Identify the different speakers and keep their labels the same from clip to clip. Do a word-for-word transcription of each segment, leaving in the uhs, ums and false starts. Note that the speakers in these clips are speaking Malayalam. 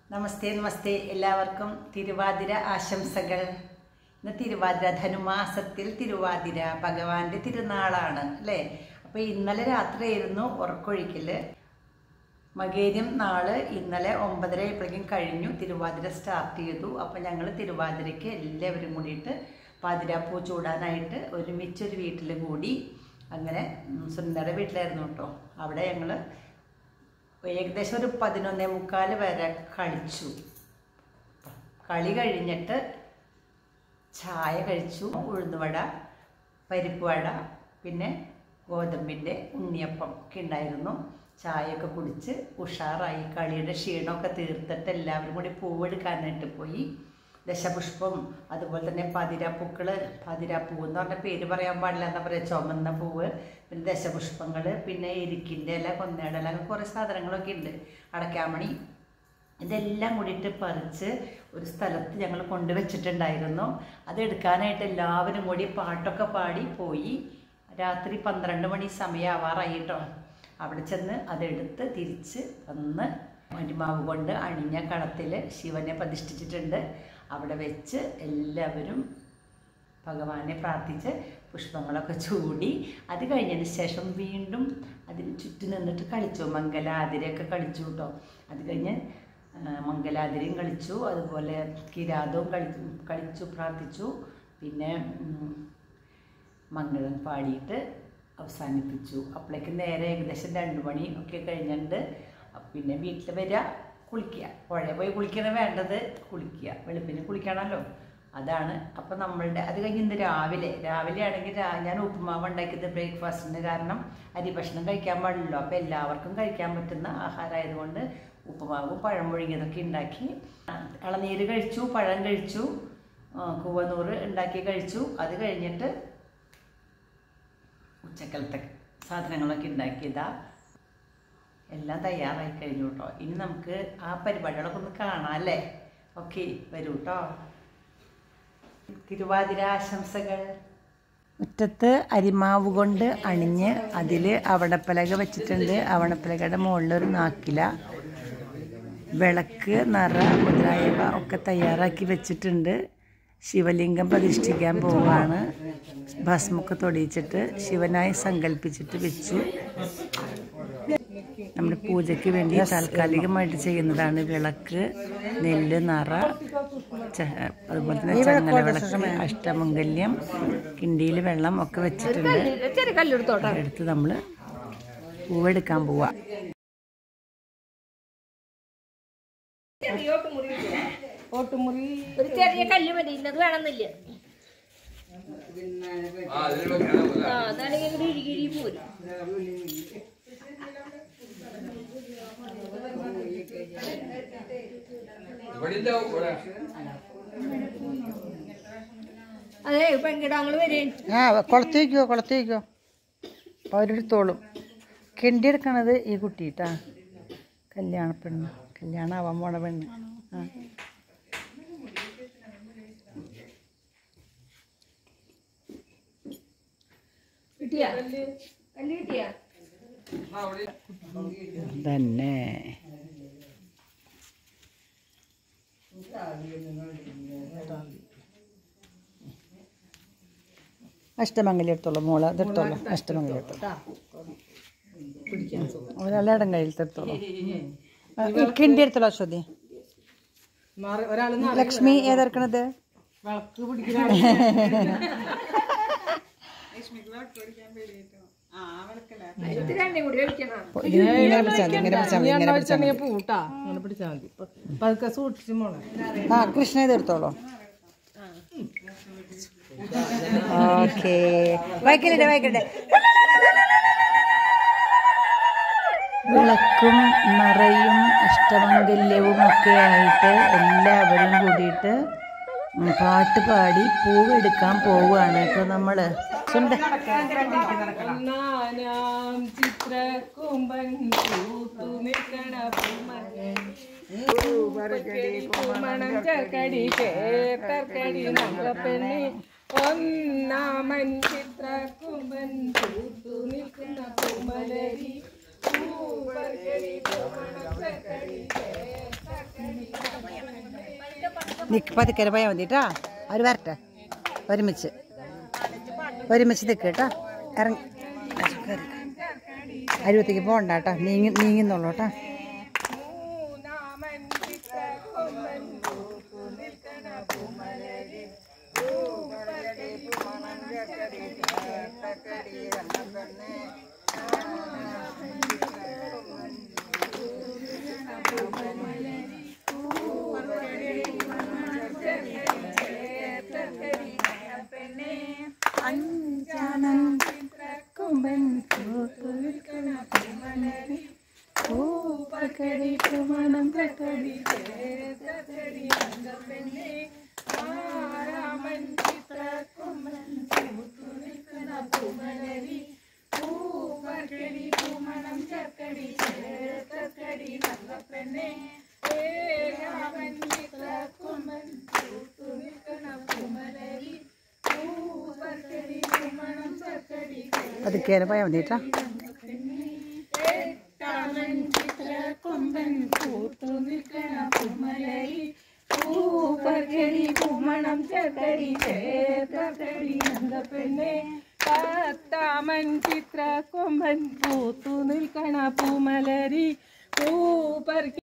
Speaker 1: നമസ്തേ നമസ്തേ എല്ലാവർക്കും തിരുവാതിര ആശംസകൾ. ഇന്ന് തിരുവാതിര ധനുമാസത്തിൽ തിരുവാതിര ഭഗവാന്റെ തിരുനാളാണ് അല്ലേ. അപ്പോൾ ഇന്നലെ രാത്രിയായിരുന്നു ഉറക്കൊഴിക്കൽ. മകേര്യം നാള് ഇന്നലെ ഒമ്പതര ആയപ്പോഴേക്കും കഴിഞ്ഞു, തിരുവാതിര സ്റ്റാർട്ട് ചെയ്തു. അപ്പോൾ ഞങ്ങൾ തിരുവാതിരയ്ക്ക് എല്ലാവരും കൂടിയിട്ട് പാതിരാപ്പൂ ചൂടാനായിട്ട് ഒരുമിച്ചൊരു വീട്ടിൽ കൂടി. അങ്ങനെ സുന്ദര വീട്ടിലായിരുന്നു കേട്ടോ. അവിടെ ഞങ്ങൾ ഏകദേശം ഒരു പതിനൊന്നേ മുക്കാൽ വരെ കളിച്ചു. കളി കഴിഞ്ഞിട്ട് ചായ കഴിച്ചു. ഉഴുന്നുവട, പരിപ്പ് വട, പിന്നെ ഗോതമ്പിൻ്റെ ഉണ്ണിയപ്പം ഒക്കെ ഉണ്ടായിരുന്നു. ചായയൊക്കെ കുടിച്ച് ഉഷാറായി. കളിയുടെ ക്ഷീണമൊക്കെ തീർത്തിട്ട് എല്ലാവരും കൂടി പൂവെടുക്കാനായിട്ട് പോയി. ദശപുഷ്പം, അതുപോലെ തന്നെ പതിരാപ്പൂക്കൾ, പതിരാപ്പൂ എന്ന് പറഞ്ഞ പേര് പറയാൻ പാടില്ല, എന്താ പറയുക, ചുമന്ന പൂവ്, പിന്നെ ദശപുഷ്പങ്ങൾ, പിന്നെ എരിക്കിൻ്റെ ഇല, കൊന്നയുടെ ഇല, കുറേ സാധനങ്ങളൊക്കെ ഉണ്ട്, അടക്കാമണി, ഇതെല്ലാം കൂടിയിട്ട് പറിച്ച് ഒരു സ്ഥലത്ത് ഞങ്ങൾ കൊണ്ടുവച്ചിട്ടുണ്ടായിരുന്നു. അതെടുക്കാനായിട്ട് എല്ലാവരും കൂടി പാട്ടൊക്കെ പാടി പോയി. രാത്രി പന്ത്രണ്ട് മണി സമയമാവാറായി കേട്ടോ. അവിടെ ചെന്ന് അതെടുത്ത് തിരിച്ച് വന്ന് മരുമാവ് കൊണ്ട് അണിഞ്ഞ കളത്തിൽ ശിവനെ പ്രതിഷ്ഠിച്ചിട്ടുണ്ട്. അവിടെ വെച്ച് എല്ലാവരും ഭഗവാനെ പ്രാർത്ഥിച്ച് പുഷ്പങ്ങളൊക്കെ ചൂടി. അത് കഴിഞ്ഞതിന് ശേഷം വീണ്ടും അതിന് ചുറ്റും നിന്നിട്ട് കളിച്ചു. മംഗലാതിരയൊക്കെ കളിച്ചു കേട്ടോ. അത് കഴിഞ്ഞ് മംഗലാതിരയും കളിച്ചു, അതുപോലെ കിരാതവും കളി കളിച്ചു പ്രാർത്ഥിച്ചു. പിന്നെ മംഗളം പാടിയിട്ട് അവസാനിപ്പിച്ചു. അപ്പോഴേക്കും നേരെ ഏകദേശം രണ്ട് മണി ഒക്കെ കഴിഞ്ഞിട്ട് പിന്നെ വീട്ടിൽ വരിക, കുളിക്കുക. പുഴയിൽ പോയി കുളിക്കണം വേണ്ടത്, കുളിക്കുക, വെളുപ്പിന് കുളിക്കണമല്ലോ, അതാണ്. അപ്പോൾ നമ്മളുടെ അത് കഴിഞ്ഞ് ഇന്ന് രാവിലെ രാവിലെ ആണെങ്കിൽ ഞാൻ ഉപ്പുമാവ് ഉണ്ടാക്കിയത് ബ്രേക്ക്ഫാസ്റ്റിന്, കാരണം അരി ഭക്ഷണം കഴിക്കാൻ പാടില്ലല്ലോ. അപ്പോൾ എല്ലാവർക്കും കഴിക്കാൻ പറ്റുന്ന ആഹാരമായതുകൊണ്ട് ഉപ്പുമാവും പഴം മുഴുങ്ങിയതൊക്കെ ഉണ്ടാക്കി. ഇളനീര് കഴിച്ചു, പഴം കഴിച്ചു, കൂവനൂറ് ഉണ്ടാക്കി കഴിച്ചു. അത് കഴിഞ്ഞിട്ട് ഉച്ചക്കലത്തെ സാധനങ്ങളൊക്കെ ഉണ്ടാക്കിയതാ. എല്ലാം തയ്യാറായി കഴിഞ്ഞു കേട്ടോ. ഇനി നമുക്ക് ആ പരിപാടികളൊക്കെ ഒന്ന് കാണാം അല്ലേ. ഓക്കെ, വരൂ കേട്ടോ. തിരുവാതിര ആശംസകൾ. മുറ്റത്ത് അരിമാവ് കൊണ്ട് അണിഞ്ഞ് അതിൽ അവണപ്പലക വെച്ചിട്ടുണ്ട്. അവണപ്പലകയുടെ മുകളിലൊരു നാക്കില, വിളക്ക്, നിറ മുതലായവ ഒക്കെ തയ്യാറാക്കി വെച്ചിട്ടുണ്ട്. ശിവലിംഗം പ്രതിഷ്ഠിക്കാൻ പോവുകയാണ്. ഭസ്മൊക്കെ തൊടിയിച്ചിട്ട് ശിവനായി സങ്കല്പിച്ചിട്ട് വെച്ചു. നമ്മുടെ പൂജയ്ക്ക് വേണ്ടി താൽക്കാലികമായിട്ട് ചെയ്യുന്നതാണ് വിളക്ക്, നെല്ല്, നിറ, അതുപോലെ തന്നെ ചങ്ങല വിളക്ക്, അഷ്ടമംഗല്യം, കിണ്ടിയിൽ വെള്ളം ഒക്കെ വെച്ചിട്ടുണ്ട്. എടുത്ത് നമ്മൾ പൂവെടുക്കാൻ പോവാ.
Speaker 2: ഒരു ചെറിയ കല്ല് മതി, ഇന്നത് വേണമെന്നില്ല. ഇഴുകിഴി പോരും. അതെ, പെൺകിടാങ്ങള് വരെ
Speaker 1: ആ കുളത്ത് വയ്ക്കോ, കുളത്ത് വയ്ക്കോ, അവരെടുത്തോളും. കിണ്ടി എടുക്കണത് ഈ കുട്ടിട്ടാ, കല്യാണ പെണ്ണ്, കല്യാണം ആവാൻ പോണ പെണ്ണ്. ആ
Speaker 2: കിട്ടിയാ കല്ല് കിട്ടിയാ
Speaker 1: തന്നെ. അഷ്ടമംഗലം എടുത്തോളൂ മോളെ, ഇതെടുത്തോളൂ. അഷ്ടമംഗലം എടുത്തോളൂ, ഒരാളെ ഇടം കയ്യിൽ എടുത്തോളൂ. കിണ്ടി എടുത്തോളൂ അശ്വതി. ലക്ഷ്മി ഏതെടുക്കണത്?
Speaker 2: രണ്ടും കൂടി വെക്കണം.
Speaker 1: ഇങ്ങനെ പിടിച്ചാൽ മതി, ഇങ്ങനെ പിടിച്ചാൽ മതി, ഇങ്ങനെ പിടിച്ചാൽ മതി.
Speaker 3: പൂട്ടാ ഇങ്ങനെ പിടിച്ചാൽ മതി. പതുക്കെ സൂക്ഷിച്ചു മോളെ.
Speaker 1: ആ കൃഷ്ണ ഇതെടുത്തോളൂ. ഓക്കേ, വായിക്കട്ടെ വായിക്കട്ടെ. വിളക്കും നിറയും അഷ്ടമംഗല്യവും ഒക്കെ ആയിട്ട് എല്ലാവരും കൂടിയിട്ട് പാട്ട് പാടി പൂവെടുക്കാൻ പോവുകയാണ് കേട്ടോ നമ്മള്.
Speaker 3: ചിത്രകുംഭൻ പൂത്തു നിൽക്കണ പൂമണം ചക്കടി കേട്ടർക്കടി നമ്മളെ പെണ്ണി ഒന്നാമൻ ചിത്രകുംഭൻ പൂത്തു നിൽക്കുന്ന പൂമലരി പൂവർക്കടി പൂമണം ചക്കടി കേട്ടർക്കടി
Speaker 1: നിക്ക് പതുക്കരെ പോയാൽ മതിട്ടാ. അവർ വരട്ടെ ഒരുമിച്ച് ഒരുമിച്ച് നിൽക്ക് കേട്ടോ. ഇറങ്ങി അരുവത്തേക്ക് പോകണ്ട കേട്ടോ. നീങ്ങി നീങ്ങുന്നുള്ളൂ കേട്ടോ. അഞ്ചാനം കൊമ്പൻ പൂപ്പക്കടി പ്രമാണം തക്കടി തക്കടി പെണ്ണെ ആരാമൻ ചിത്ര കൊമ്പൻ പൂത്തു നിൽക്കുന്ന പൂമലരി പൂപ്പക്കടി പൂമണം ചക്കടി തക്കടി നല്ല പെണ്ണെ ഏരാമൻ ചിത്ര കൊമ്പൻ പൂത്തു നിൽക്കുന്ന പൂമലരി പതുക്കേനെ പോയാൽ മതിട്ടാ. കൊമ്പൻ പൂത്തു നിൽക്കണ പൂമലരി പൂപ്പക്കടി പൂമണം ചക്കടി ചേർക്കടി നല്ല പെണ്ണെ പത്താമൻ ചിത്ര കൊമ്പൻ പൂത്തു നിൽക്കണ പൂമലരി പൂപ്പർക്കി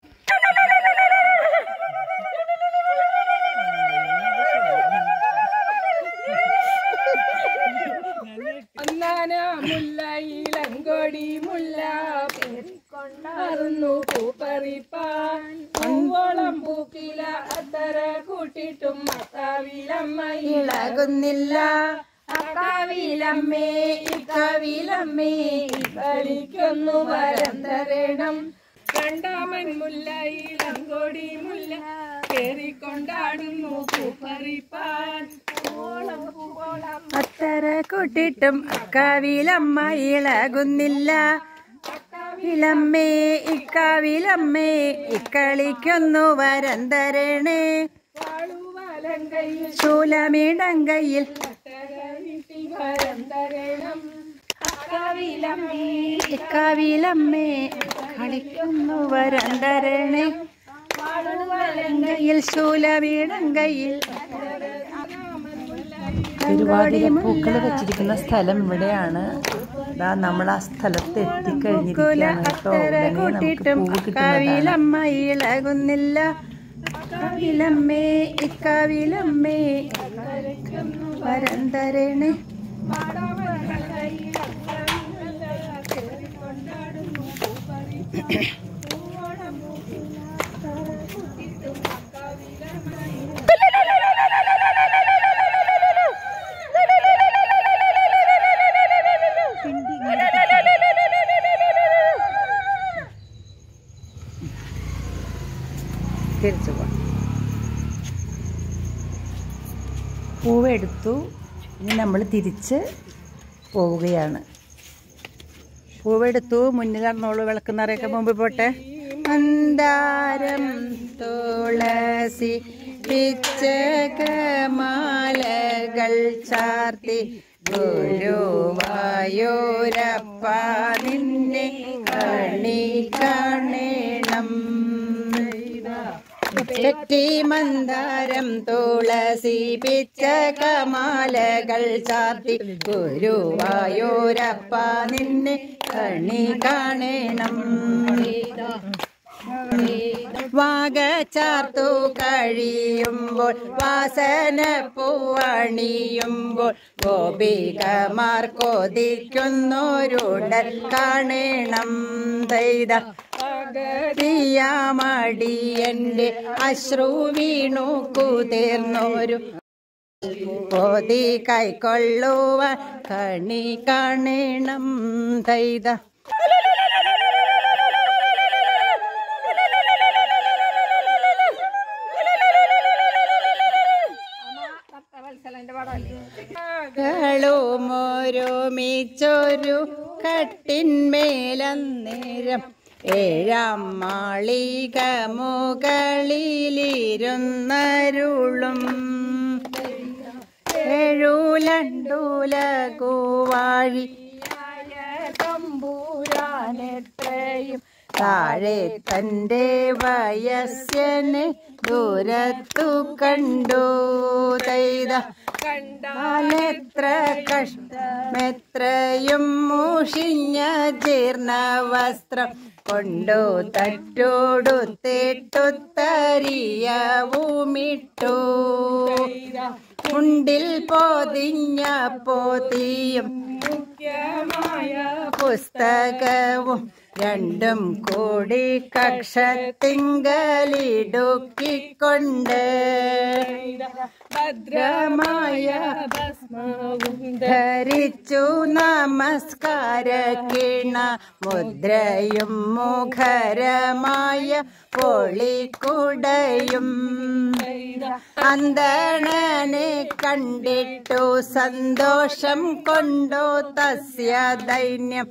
Speaker 1: മുല്ല ഇളങ്കൊടി മുല്ല കൊണ്ടാറുന്നു പൂപ്പറിപ്പാൻ പൂവോളം പൂക്കില അത്തര കൂട്ടിട്ടും അക്കാവിലമ്മ ഇളകുന്നില്ല. അക്കാവിലമ്മേ ഇക്കാവിലമ്മേ കളിക്കൊന്നു വരം തരണം. രണ്ടാമൻ മുല്ല ഇളങ്കൊടി മുല്ല കേറിക്കൊണ്ടാടുന്നു പൂപ്പറിപ്പാൻ അത്തര കൂട്ടിട്ടും അക്കാവിലമ്മ ഇളകുന്നില്ല. അക്കാവിലമ്മേ ഇക്കാവിലമ്മേ ഇക്കളിക്കൊന്നു വരം തരണേ. ശൂലമിടങ്കയിൽ വരം തരണം. അക്കാവിലമ്മേ ഇക്കാവിലമ്മേ കളിക്കുന്നു വരം തരണേ. വാളുവലങ്കയിൽ ശൂലമിടങ്കയിൽ തിരുവാതിര പൂക്കൾ വെച്ചിരിക്കുന്ന സ്ഥലം ഇവിടെയാണ്. നമ്മൾ ആ സ്ഥലത്ത് എത്തിക്കഴിഞ്ഞിരിക്കുകയാണ് കേട്ടോ. അക്കാവിലമ്മ ഇളകുന്നില്ല. അക്കാവിലമ്മേ ഇക്കാവിലമ്മേ വരം തരണേ. തിരിച്ചു പോവാം. പൂവെടുത്തു. ഇനി നമ്മൾ തിരിച്ച് പോവുകയാണ്. പൂവെടുത്തു. മുന്നിൽ നടന്നോളൂ. വിളക്കുന്നറിയൊക്കെ മുമ്പ് പോട്ടെ. മന്ദാരം തുളസി പിച്ചകമാലകൾ ചാർത്തി ഗുരുവായൂരപ്പ നിന്നെ കണി കാണണം. ചെട്ടി മന്ദാരം തുളസി പിച്ചകമാലകൾ ചാർത്തി ഗുരുവായൂരപ്പ നിന്നെ കണി കാണണം. വാഗ ചാർത്തു കഴിയുമ്പോൾ വാസന പൂവണിയുമ്പോൾ ഗോപികമാർ കൊതിക്കുന്നോരുടൽ കാണണം. തൈത മടിയന്റെ അശ്രു വീണു കുതിർന്നോരു കൊതി കൈക്കൊള്ളുവാൻ കണി കാണണം. തൈത ോരോമിച്ചൊരു കട്ടിന്മേലന്നേരം ഏഴാം മാളിക മുകളിലിരുന്നരുളും ഏഴുലണ്ടുലകുവാഴി തമ്പൂരാനെത്രയും താഴെ തൻ്റെ വയസ്സനെ ദൂരത്തു കണ്ടു തൈത കണ്ടാലെത്ര കഷ്ടമെത്രയും മൂഷിഞ്ഞ ജീർണ വസ്ത്രം കൊണ്ടു തട്ടോടുത്തിട്ടുത്തരിയവുമിട്ടു മുണ്ടിൽ പൊതിഞ്ഞ പോതിയും മുഖ്യമായ പുസ്തകവും രണ്ടും കൂടി കക്ഷത്തിങ്കലിടുക്കിക്കൊണ്ട് ഭദ്രമായ ഭസ്മവും ധരിച്ചു നമസ്കാര കിണ മുദ്രയും മുഖരമായ പൊളിക്കുടയും അന്തണനെ കണ്ടിട്ടു സന്തോഷം കൊണ്ടു തസ്യ ദൈന്യം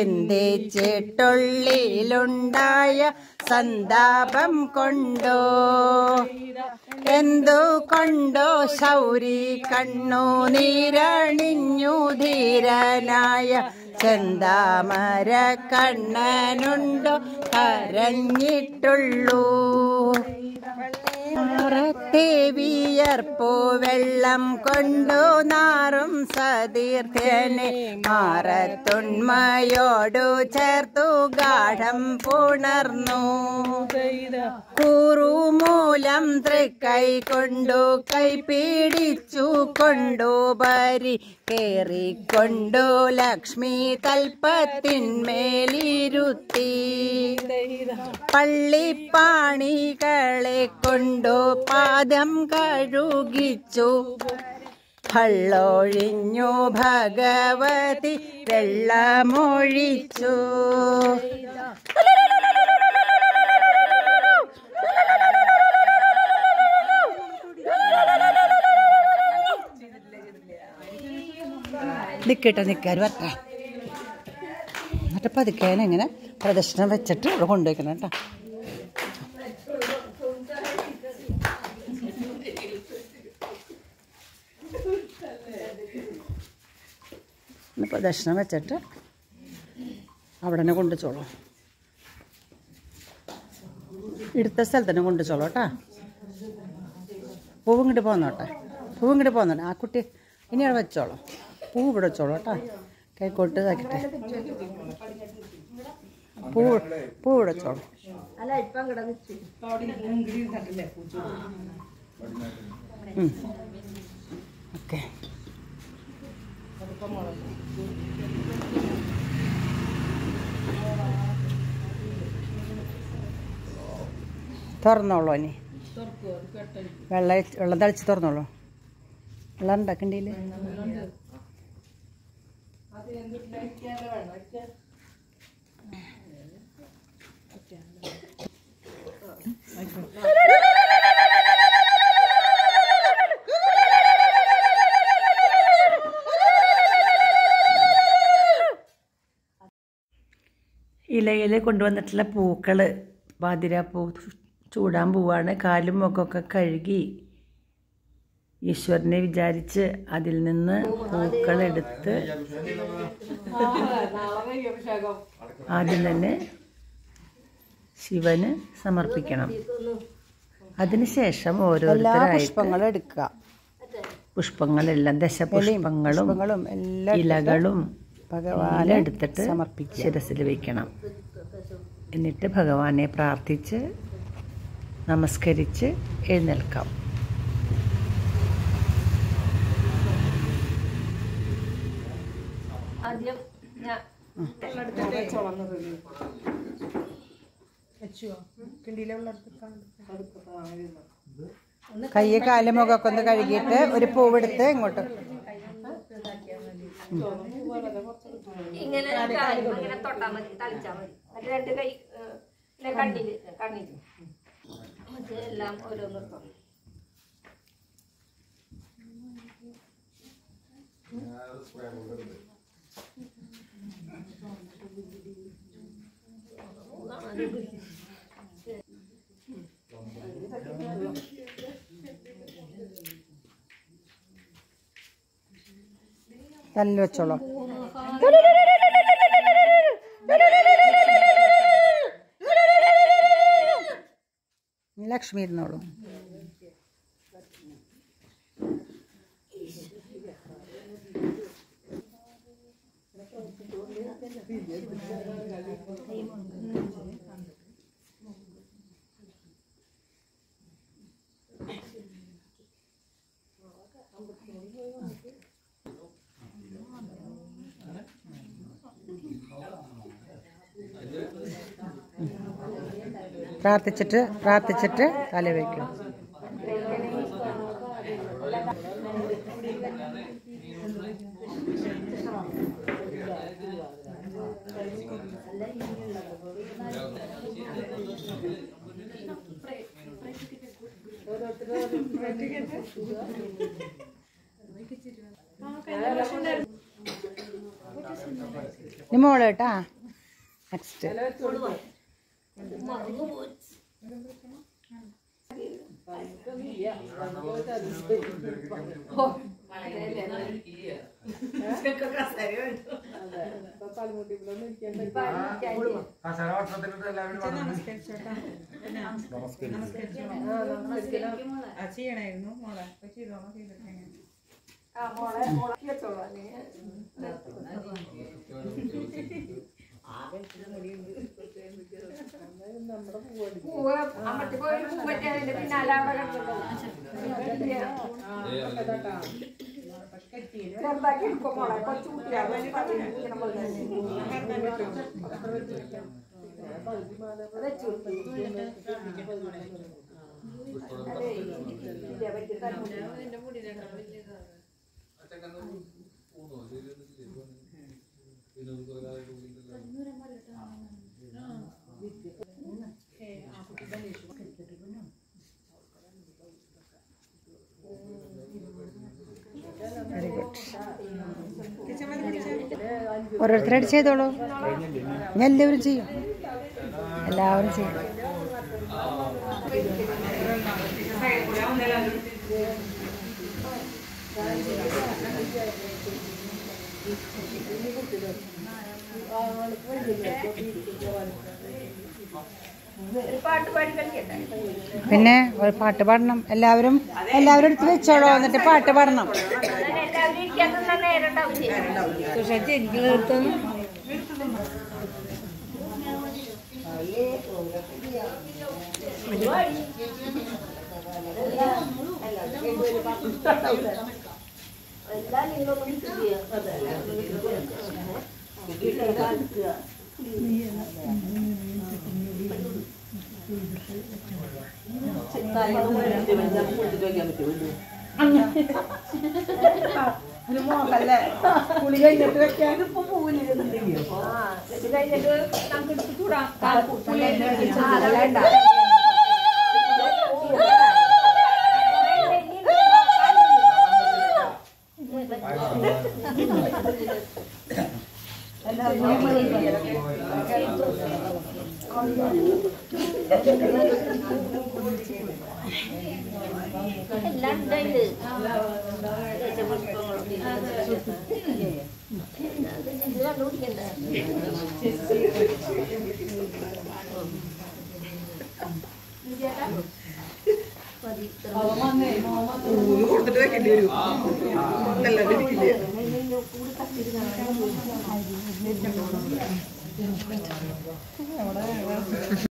Speaker 1: ചിന്തിച്ചിട്ടുള്ളിലുണ്ടായ സന്താപം കൊണ്ടോ എന്തു കൊണ്ടോ ശൗരി കണ്ണു നീരണിഞ്ഞു ധീരനായ ചെന്താമര കണ്ണനുണ്ടോ കരഞ്ഞിട്ടുള്ളൂ വിയർപ്പു വെള്ളം കൊണ്ടു നാറും സതീർത്ഥ്യനെ മാറത്തുണ്മയോടു ചേർത്തു ഗാഠം പുണർന്നു കൂറുമൂലം തൃക്കൈ കൊണ്ടു കൈ പീഡിച്ചു കൊണ്ടു പരി കേറിക്കൊണ്ടു ലക്ഷ്മി തൽപ്പത്തിന്മേലിരുത്തി പള്ളിപ്പാണികളെ കൊണ്ടു പാദം കഴുകിച്ചു ഭള്ളൊഴിഞ്ഞു ഭഗവതി വെള്ളമൊഴിച്ചു നിൽക്കട്ടെ നിൽക്കാരും അത്ര എന്നിട്ട് പതുക്കേനെ ഇങ്ങനെ പ്രദക്ഷിണം വെച്ചിട്ട് ഇവിടെ കൊണ്ടുവയ്ക്കണം കേട്ടോ. പ്രദക്ഷിണം വെച്ചിട്ട് അവിടെ തന്നെ കൊണ്ടുവച്ചോളൂ, എടുത്ത സ്ഥലത്ത് തന്നെ കൊണ്ടുവച്ചോളൂ കേട്ടോ. പൂവും ഇങ്ങോട്ട് പോന്നോട്ടെ, പൂവും ഇങ്ങോട്ട് പോന്നോട്ടെ. ആ കുട്ടി ഇനി അവിടെ വെച്ചോളൂ, പൂ ഇവിടെ വെച്ചോളൂ കേട്ടോ. കൈക്കോട്ട് ഇതാക്കിട്ടെ, പൂ പൂ ഇവിടെ വെച്ചോളൂ. ഓക്കെ. തുറന്നോളൂ, ഇനി വെള്ളം വെള്ളം തളിച്ച് തുറന്നോളൂ. വെള്ളം ഉണ്ടാക്കണ്ടേല് ഇലയിൽ കൊണ്ടുവന്നിട്ടുള്ള പൂക്കൾ പാതിരാപ്പൂ ചൂടാൻ പോവാണ്. കാലും മുഖമൊക്കെ കഴുകി ഈശ്വരനെ വിചാരിച്ച് അതിൽ നിന്ന് പൂക്കളെടുത്ത് ആദ്യം തന്നെ ശിവന് സമർപ്പിക്കണം. അതിനുശേഷം ഓരോരുത്തരായിട്ട് എടുക്കുക. പുഷ്പങ്ങളെല്ലാം ദശപുഷ്പങ്ങളും ഇലകളും ഭഗവാനെ എടുത്തിട്ട് ശിരസിൽ വയ്ക്കണം. എന്നിട്ട് ഭഗവാനെ പ്രാർത്ഥിച്ച് നമസ്കരിച്ച് എഴുന്നേൽക്കാം. കയ്യ് കാല് മുഖമൊക്കെ ഒന്ന് കഴുകിയിട്ട് ഒരു പൂവെടുത്ത് ഇങ്ങോട്ട്
Speaker 2: ഇങ്ങനെ തൊട്ടാ മതി, തളിച്ചാ മതി. അത് രണ്ട് കൈ കണ്ണില് കണ്ണില് എല്ലാം ഓരോന്നിർത്തം.
Speaker 1: തല്ലിൽ വെച്ചോളൂ. ലക്ഷ്മി ഇരുന്നോളൂ. പ്രാർത്ഥിച്ചിട്ട് പ്രാർത്ഥിച്ചിട്ട് തല വയ്ക്കും. മോള് കേട്ടാ നെക്സ്റ്റ്
Speaker 3: ചെയ്യണായിരുന്നു മോളെ ചെയ്തോളാം ചെയ്തിട്ട് വെരി ഗുഡ്. ഓരോരുത്തരായിട്ട് ചെയ്തോളൂ. ഞാൻ എല്ലാവരും ചെയ്യും, എല്ലാവരും ചെയ്യും. പിന്നെ ഒരു പാട്ട് പാടണം. എല്ലാവരും എല്ലാവരും എടുത്ത് വെച്ചോളൂ, എന്നിട്ട് പാട്ട് പാടണം. മോഹല്ലേ പുളി കഴിഞ്ഞിട്ട് വെക്കാൻ കൊടുത്തിട്ട് വെക്കേണ്ടി വരും.